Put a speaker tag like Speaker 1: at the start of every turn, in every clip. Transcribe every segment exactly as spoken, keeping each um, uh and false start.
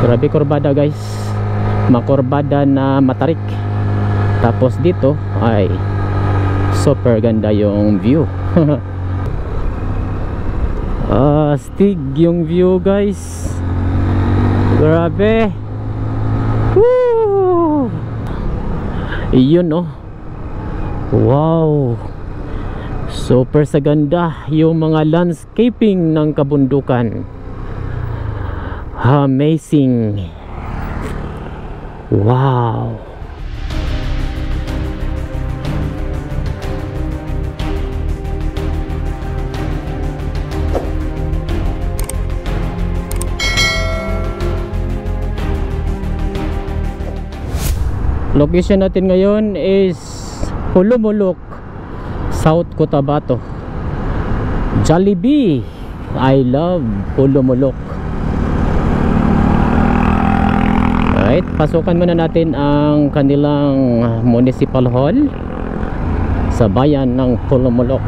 Speaker 1: Grabe kurbada guys, makurbada na matarik. Tapos dito ay super ganda yung view. Astig yung view guys. Grabe. Woo! Iyon oh. Wow. Super sa ganda yung mga landscaping ng kabundukan. Amazing. Wow. Location natin ngayon is Pulumulok, South Cotabato. Jollibee, I love Pulumulok. Alright, pasukan muna natin ang kanilang municipal hall sa bayan ng Pulumulok.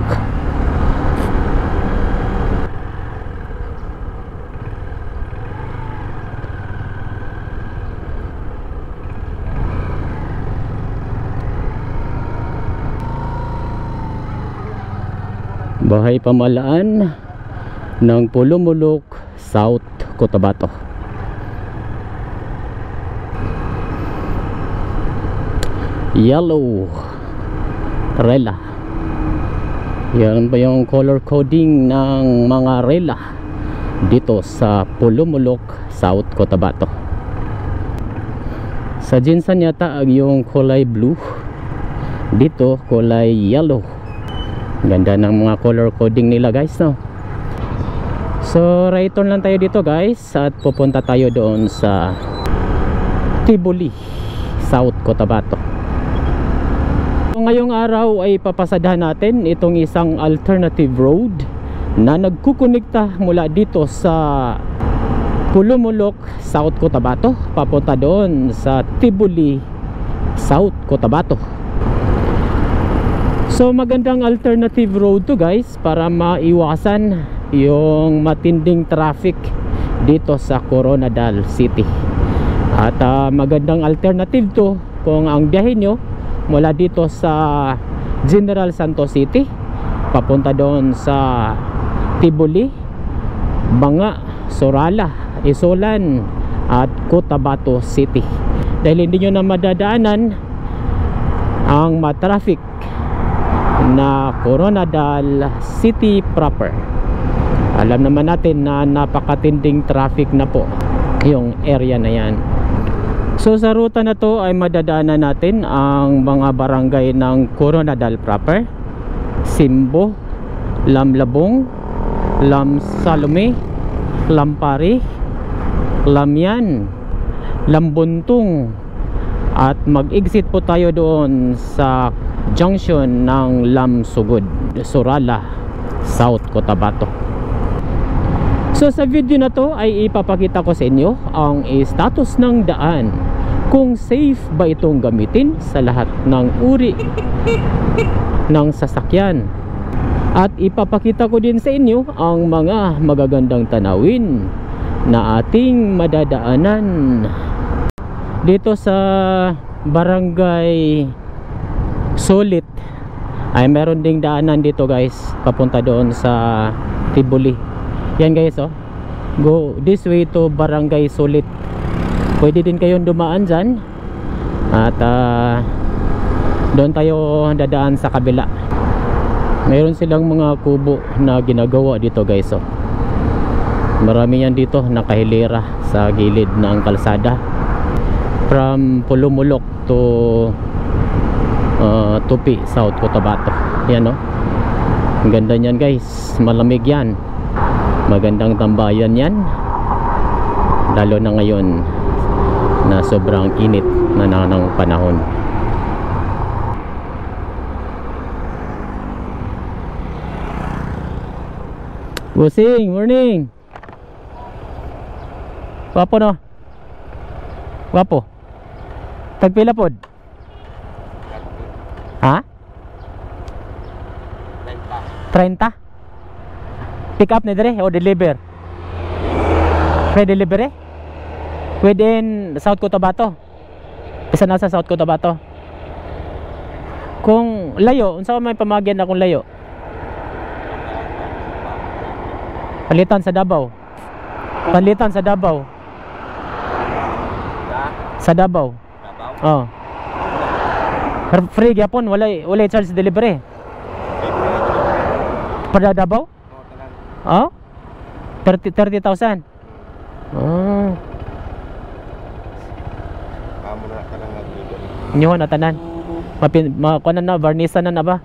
Speaker 1: Bahay pamahalaan ng Pulumulok, South Cotabato. Yellow rela. Yan ba yung color coding ng mga rela dito sa Pulumulok, South Cotabato. Sa Jinsan yata yung kulay blue, dito kulay yellow. Ganda ng mga color coding nila guys, no? So right turn lang tayo dito guys, at pupunta tayo doon sa Tibuli, South Cotabato. So ngayong araw ay papasadahan natin itong isang alternative road na nagkukonekta mula dito sa Pulumulok, South Cotabato, papunta doon sa Tibuli, South Cotabato. So magandang alternative road to guys, para maiwasan yung matinding traffic dito sa Coronadal City. At uh, magandang alternative to kung ang biyahe nyo mula dito sa General Santos City papunta doon sa Tibuli, Banga, Sorala, Isolan at Cotabato City. Dahil hindi nyo na madadaanan ang matraffic na Coronadal City proper. Alam naman natin na napakatinding traffic na po yung area na yan. So sa ruta na to ay madadaanan natin ang mga barangay ng Coronadal proper, Simbo, Lamlabong, Lam Salome, Lampari, Lamyan, Lambuntong, at mag-exit po tayo doon sa junction ng Lamsugod, Sorala, South Cotabato. So sa video na to ay ipapakita ko sa inyo ang status ng daan, kung safe ba itong gamitin sa lahat ng uri ng sasakyan, at ipapakita ko din sa inyo ang mga magagandang tanawin na ating madadaanan dito sa Barangay Sulit. Ay meron ding daanan dito guys papunta doon sa Tibuli. Yan guys, oh, go this way to Barangay Sulit. Pwede din kayong dumaan dyan, at uh, doon tayo dadaan sa kabila. Mayroon silang mga kubo na ginagawa dito guys, oh. Marami yan dito nakahilera sa gilid ng kalsada from Pulumulok to uh, Tupi, South Cotabato. Yan, oh. Ang ganda niyan guys, malamig yan, magandang tambayan yan, lalo na ngayon na sobrang init na ng panahon. Busing, morning. Wapo no? Wapo. Tagpila pod? Ha? treinta. Pick up na dire o deliver? Free delivery? within South Cotabato. Isa na sa South Cotabato. Kung layo, unsa may pamagyan na kung layo? Palitan sa Davao. Palitan sa Davao. Sa Davao. Oh. Free gyapon, wala wala charge delivery. Pada Davao? Oh? thirty thousand. Oh.
Speaker 2: Amo na kanang nag-delivery.
Speaker 1: Inyo na tanan. Mapin makuan na varnisan na na ba?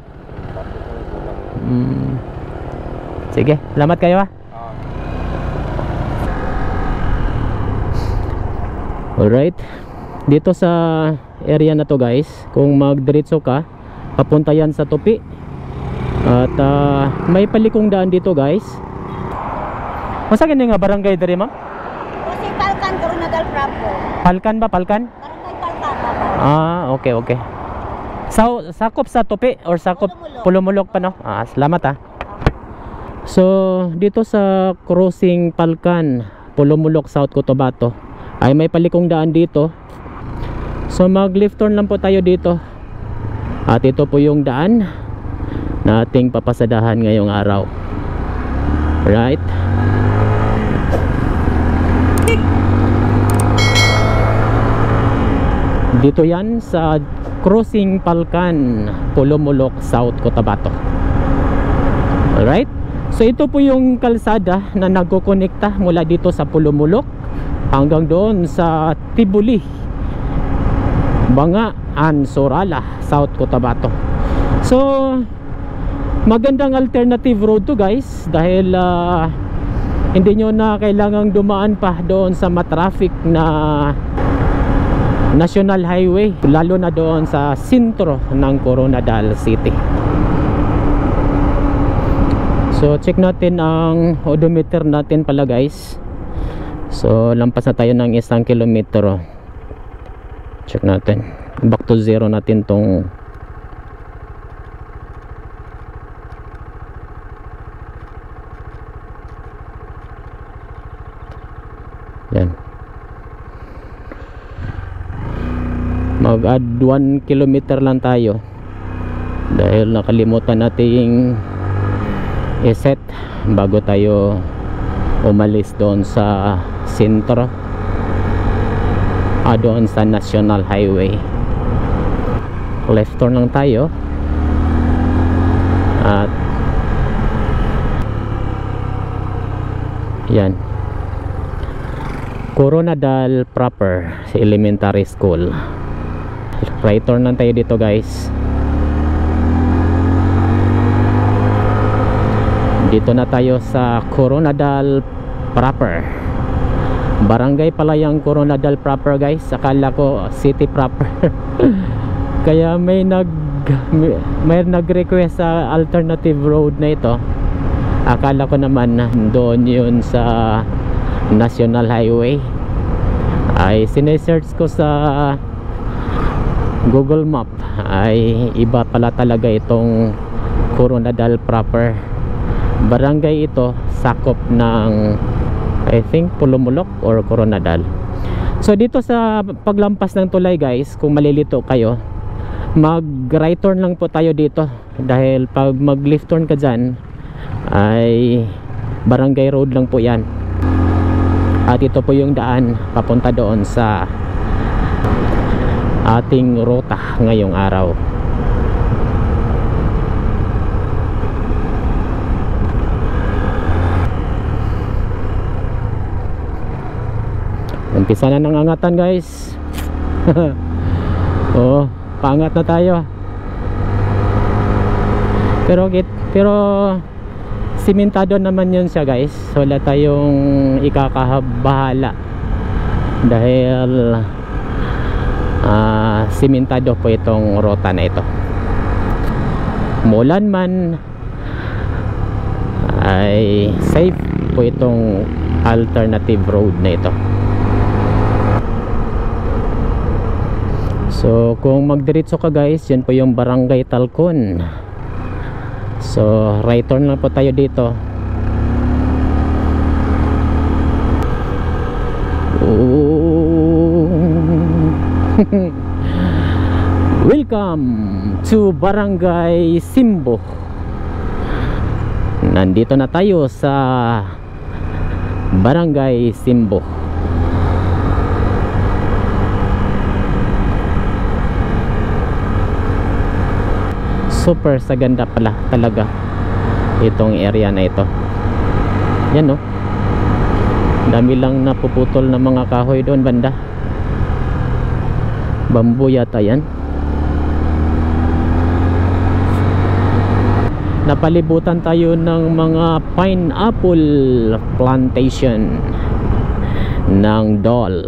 Speaker 1: Mm. Sige, salamat kayo ha. Alright. Dito sa area na to guys, kung magdiretso ka, papunta yan sa Tupi. At uh, may palikong daan dito guys. Masa gani nga barangay diri ma'am?
Speaker 3: Kasi Palkan, Coronadal Proper.
Speaker 1: Palkan ba? Palkan?
Speaker 3: Barangay Palkan.
Speaker 1: Ah, okay, okay. So, sakop sa Tupi or sakop Pulumulok pa no? Ah, salamat ah. So, dito sa crossing Palkan, Pulumulok, South Cotabato, ay may palikong daan dito. So, mag left turn lang po tayo dito. At ito po yung daan na ating papasadahan ngayong araw. Right? Dito yan sa crossing Palkan, Pulumulok, South Cotabato. Alright? So ito po yung kalsada na nagkokonekta mula dito sa Pulumulok hanggang doon sa Tibuli, Bangaan, Sorala, South Cotabato. So magandang alternative road to guys, dahil uh, hindi nyo na kailangang dumaan pa doon sa matraffic na National Highway, lalo na doon sa sentro ng Coronadal City. So check natin ang odometer natin pala guys. So lampas na tayo ng isang kilometro. Check natin, back to zero natin tong yan. Mag-add one kilometer lang tayo dahil nakalimutan nating i-set bago tayo umalis doon sa sentro, ah, doon sa National Highway. Left turn lang tayo at yan, Coronadal proper, sa elementary school. Right turn lang tayo dito guys. Dito na tayo sa Coronadal proper. Barangay pala yung Coronadal proper guys. Akala ko city proper. Kaya may nag may, may nag-request sa alternative road na ito. Akala ko naman doon yun sa National Highway. Ay sinesearch ko sa Google Map, ay iba pala talaga itong Coronadal proper. Barangay ito sakop ng I think Pulumulok or Coronadal. So dito sa paglampas ng tulay guys, kung malilito kayo, mag right turn lang po tayo dito, dahil pag mag left turn ka dyan ay barangay road lang po yan. At ito po yung daan papunta doon sa ating ruta ngayong araw. Umpisa na ng angatan guys. Oh, paangat na tayo. Pero git, pero simentado naman yun siya guys. Wala tayong ikakabahala dahil uh, simentado po itong ruta na ito. Mulan man ay safe po itong alternative road na ito. So kung magdiretso ka guys, yan po yung Barangay Talcon. So right turn lang po tayo dito. Oh, Welcome to Barangay Simbo. Nandito na tayo sa Barangay Simbo. Super sa ganda pala talaga itong area na ito. Yan no, dami lang napuputol na mga kahoy doon banda. Bambu yata yan. Napalibutan tayo ng mga pineapple plantation ng Dole.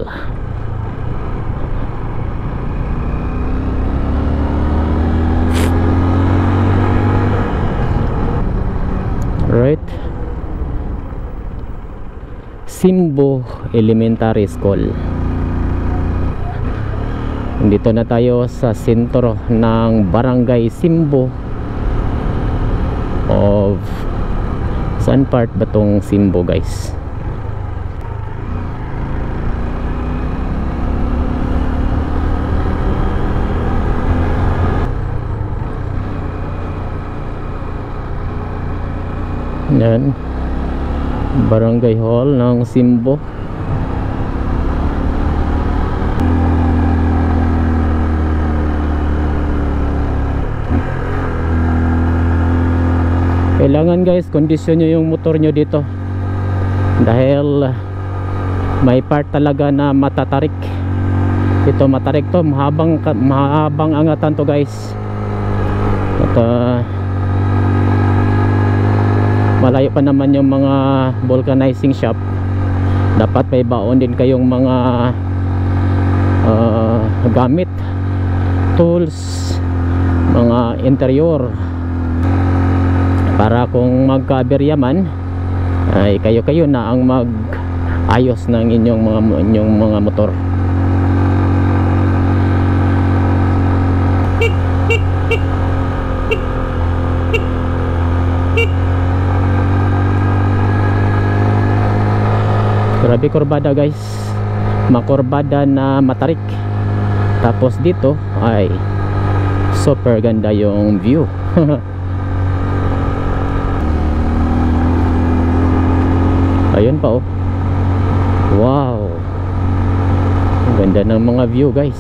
Speaker 1: Right, Simbo Elementary School. Dito na tayo sa sentro ng Barangay Simbo of saan part ba tong Simbo guys? Yan, Barangay Hall ng Simbo. Kailangan guys, kondisyon nyo yung motor nyo dito dahil may part talaga na matatarik. Ito matarik to, mahabang, mahabang angatan to guys. At uh, malayo pa naman yung mga vulcanizing shop. Dapat may baon din kayong mga uh, gamit, tools, mga interior, para kung magka-aberya man ay kayo-kayo na ang mag-ayos ng inyong mga, inyong mga motor. Grabe kurbada guys, makurbada na matarik. Tapos dito ay super ganda yung view. Ayun pa oh. Wow, ganda ng mga view guys.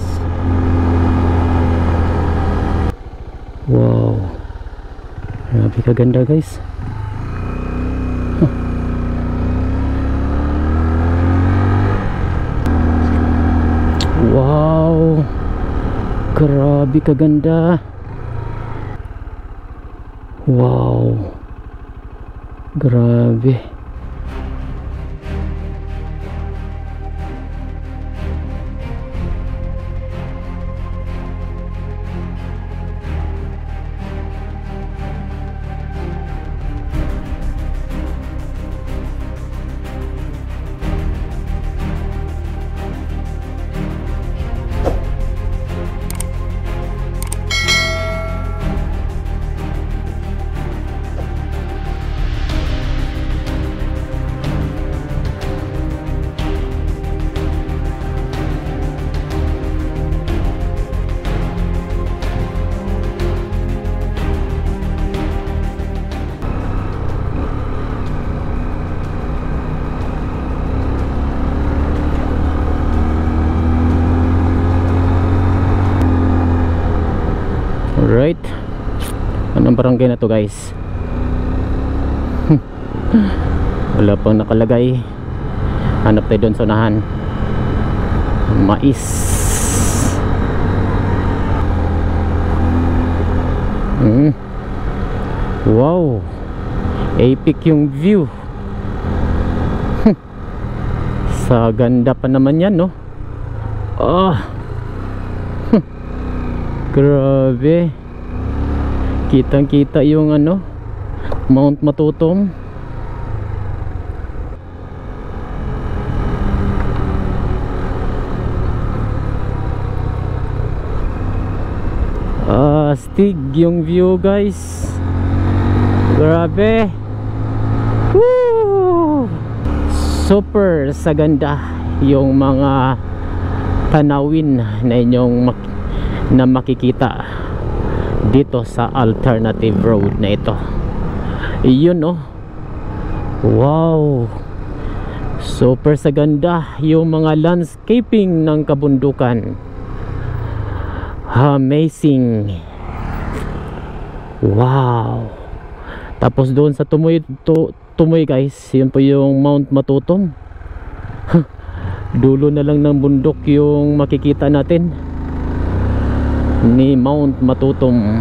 Speaker 1: Wow, grabe kaganda guys. Wow, grabe kaganda. Wow, grabe. Alright, anong barangay na to guys? Wala pang nakalagay. Hanap tayo doon sa unahan. Mais. mm. Wow, epic yung view. Sa ganda pa naman yan no. Ah, grabe. Kitang kita yung ano, Mount Matutom. Ah, astig yung view guys. Grabe. Woo! Super sa ganda yung mga tanawin na inyong mak na makikita dito sa alternative road na ito. Iyon, oh. Wow, super sa ganda yung mga landscaping ng kabundukan. Amazing. Wow. Tapos doon sa Tumoy, to, Tumoy guys, yun po yung Mount Matutom. Dulo na lang ng bundok yung makikita natin ni Mount Matutom.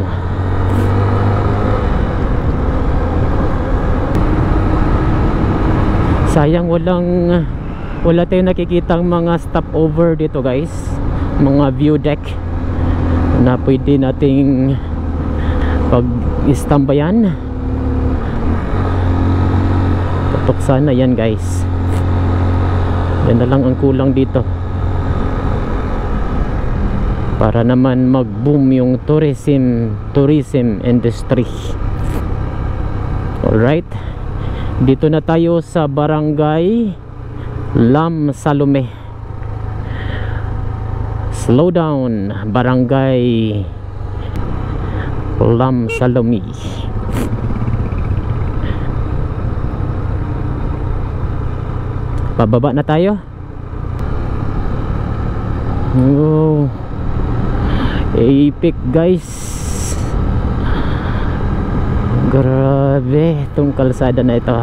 Speaker 1: Sayang walang wala tayong nakikitang mga stopover dito guys, mga view deck na pwede nating pag-istambayan. Tutok sana yan guys. Yan na lang ang kulang dito para naman mag-boom yung tourism tourism industry. Alright, dito na tayo sa Barangay Lam Salome. Slow down, Barangay Lam Salome. Pababa na tayo. Oh, epic guys. Grabe itong kalsada na ito.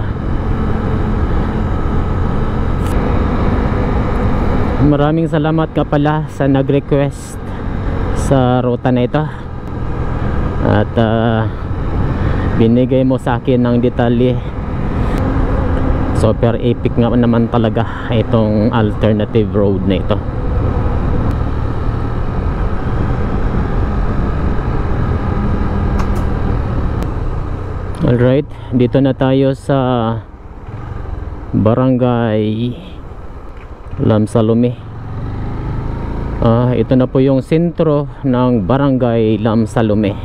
Speaker 1: Maraming salamat ka pala sa nag-request sa ruta na ito. At uh, binigay mo sa akin ng detalye. Super epic nga naman talaga itong alternative road na ito. Alright, dito na tayo sa Barangay Lam Salome. Ah, ito na po yung sentro ng Barangay Lam Salome.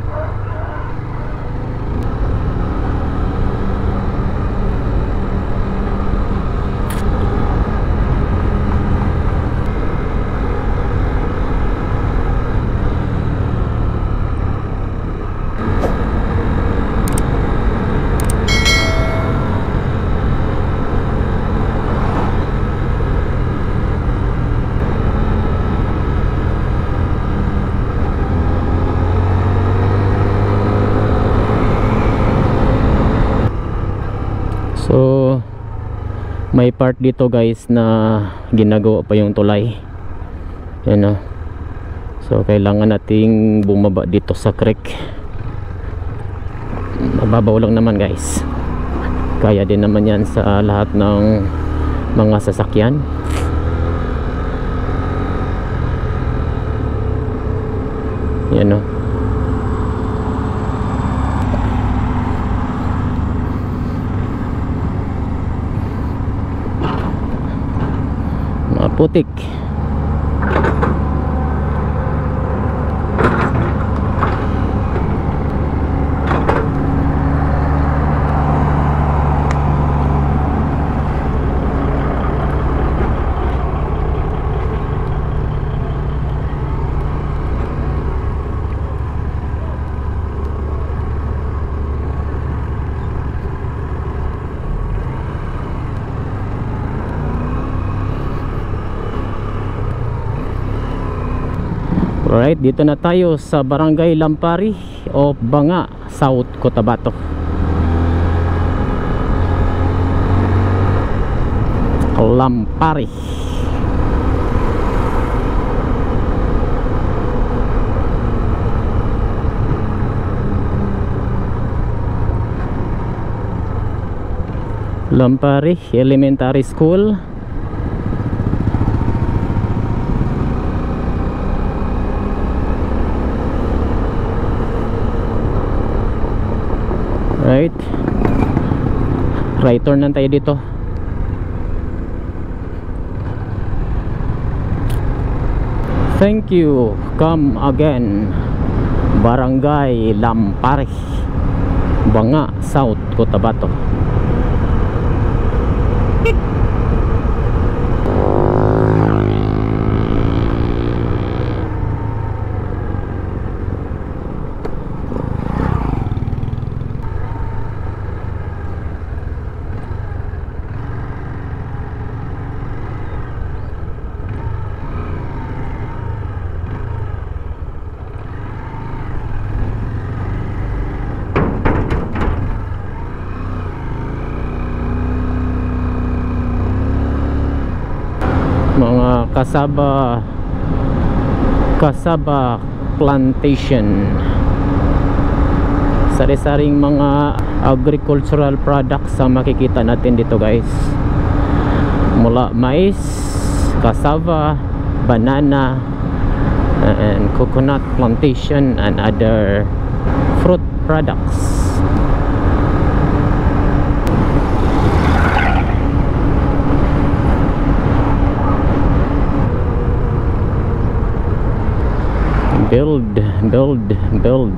Speaker 1: So may part dito guys na ginagawa pa yung tulay. Yan, oh. So kailangan nating bumaba dito sa creek. Mababaw lang naman guys. Kaya din naman yan sa lahat ng mga sasakyan. Yan, oh. Putik. Alright, dito na tayo sa Barangay Lampari o Banga, South Cotabato. Lampari. Lampari Elementary School. Right, right turn lang tayo dito. Thank you, come again. Barangay Lampari, Banga, South Cotabato. mga cassava cassava plantation, sari-saring mga agricultural products ang makikita natin dito guys, mula mais, cassava, banana, and coconut plantation and other fruit products. Build, build, build.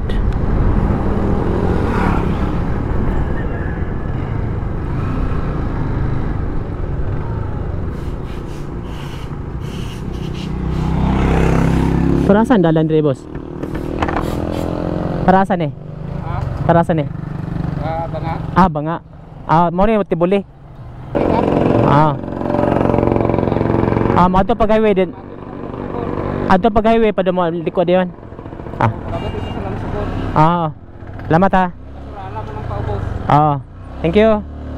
Speaker 1: Parasan dalan dire boss? Parasan eh?
Speaker 2: Ha?
Speaker 1: Parasan eh?
Speaker 2: Ah, banga.
Speaker 1: Ah, banga. Ah, mo ni tibuli. Ah. Ah, mo ato pag highway din. Ato pag highway pa mo likod diyon. Ah.
Speaker 2: Dapat isa sa lamsugod.
Speaker 1: Ah. Salamat ha.
Speaker 2: Surala mo ng paubos.
Speaker 1: Ah. Thank you.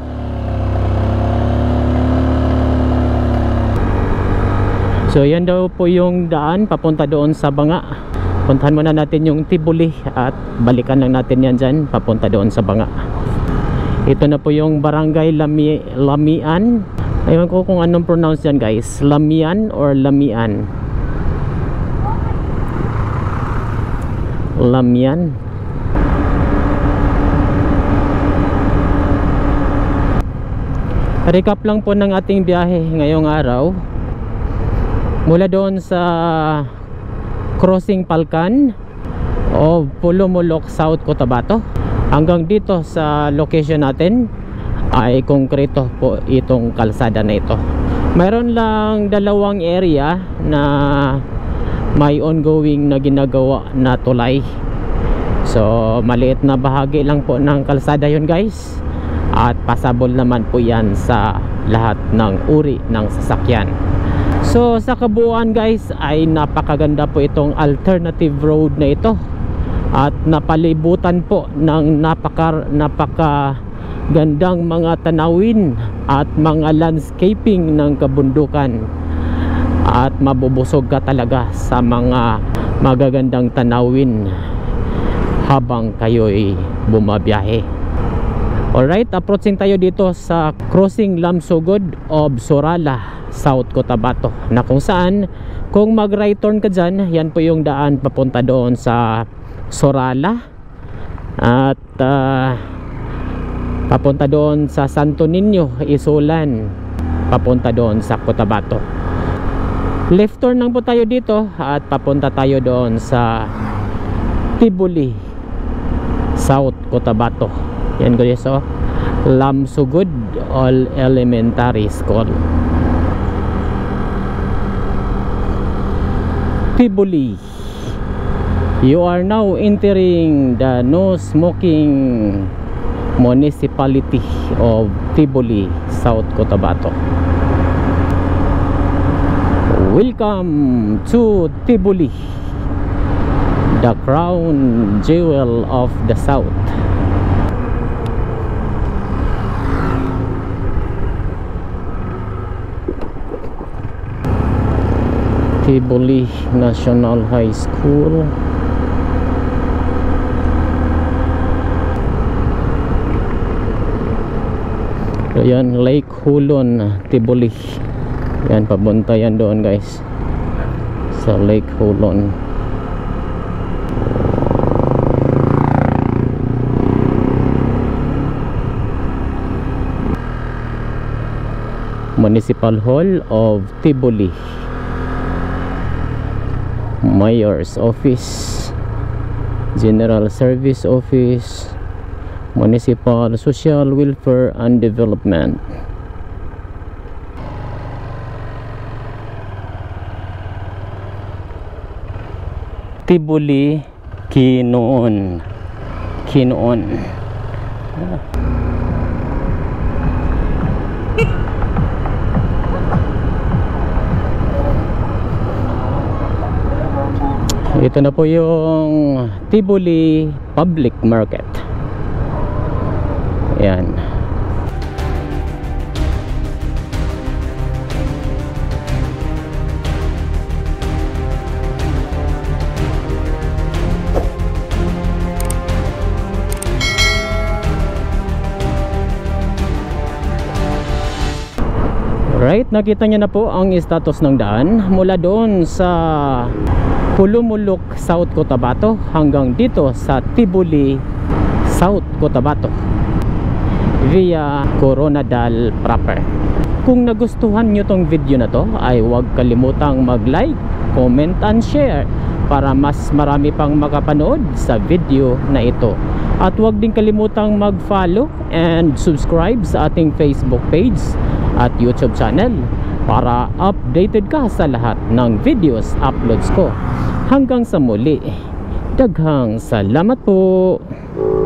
Speaker 1: So yan daw po yung daan papunta doon sa Banga. Puntahan muna natin yung Tibuli at balikan lang natin yan dyan papunta doon sa Banga. Ito na po yung Barangay Lami, Lamian. Ayun ko kung anong pronounce yan guys, Lamian or Lamian. Lamian. Recap lang po ng ating biyahe ngayong araw. Mula doon sa crossing Palkan o Pulumulok, South Cotabato, hanggang dito sa location natin ay konkreto po itong kalsada na ito. Mayroon lang dalawang area na may ongoing na ginagawa na tulay. So maliit na bahagi lang po ng kalsada yun guys, at pasabol naman po yan sa lahat ng uri ng sasakyan. So sa kabuuan guys ay napakaganda po itong alternative road na ito, at napalibutan po ng napaka napaka gandang mga tanawin at mga landscaping ng kabundukan, at mabubusog ka talaga sa mga magagandang tanawin habang kayo'y bumabiyahe. Alright, approaching tayo dito sa crossing Lamsugod of Sorala, South Cotabato, na kung saan kung mag right turn ka dyan, yan po yung daan papunta doon sa Sorala at uh, papunta doon sa Santo Niño, Isulan, papunta doon sa Cotabato. Left turn lang po tayo dito at papunta tayo doon sa Tibuli, South Cotabato. Yan guys, so Lamsugod All Elementary School. Tibuli. You are now entering the no smoking municipality of Tibuli, South Cotabato. Welcome to Tibuli, the crown jewel of the South. Tibuli National High School. Ayan, Lake Hulon, Tibuli. Yan, papunta yan doon guys, sa Lake Hulon. Municipal Hall of Tibuli, Mayor's Office, General Service Office, Municipal Social Welfare and Development. Tibuli, Kinoon. Kinoon. Ito na po yung Tibuli Public Market. Ayan. Alright, nakita niyo na po ang status ng daan mula doon sa Pulumulok, South Cotabato hanggang dito sa Tibuli, South Cotabato via Coronadal proper. Kung nagustuhan nyo tong video na to ay huwag kalimutang mag-like, comment and share para mas marami pang makapanood sa video na ito. At huwag din kalimutang mag-follow and subscribe sa ating Facebook page at YouTube channel para updated ka sa lahat ng videos uploads ko. Hanggang sa muli, daghang salamat po.